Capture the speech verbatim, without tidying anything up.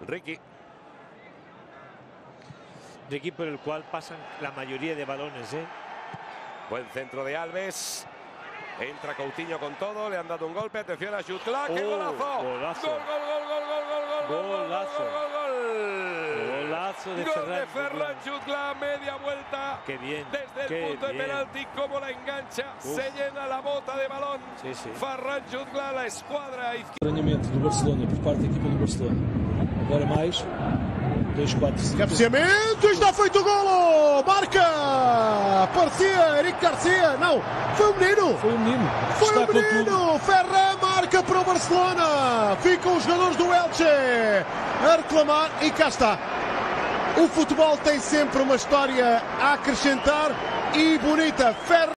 Ricky. Ricky por el cual pasan la mayoría de balones, ¿eh? Buen centro de Alves. Entra Coutinho con todo, le han dado un golpe, atención a jutglà, ¡qué Oh, golazo! golazo. Gol, gol, gol, gol, gol, gol, gol, Golazo. gol, gol, gol, Golazo de gol Ferran. de Ferran jutglà, media vuelta. Qué bien. Desde el qué punto bien. de penalti, como la engancha, Uf. se llena la bota de balón. Sí, sí. Ferran jutglà, la esquadra izquierda. Estranhamento do Barcelona por parte da equipa do Barcelona. Agora mais. dois, quatro, cinco. Cabeceamento, está feito o golo! Marca! Parecia Eric Garcia. Não, foi o menino. Foi o menino. Foi Está o com menino. tudo. Ferran marca para o Barcelona. Ficam os jogadores do Elche a reclamar e cá está. O futebol tem sempre uma história a acrescentar e bonita. Ferran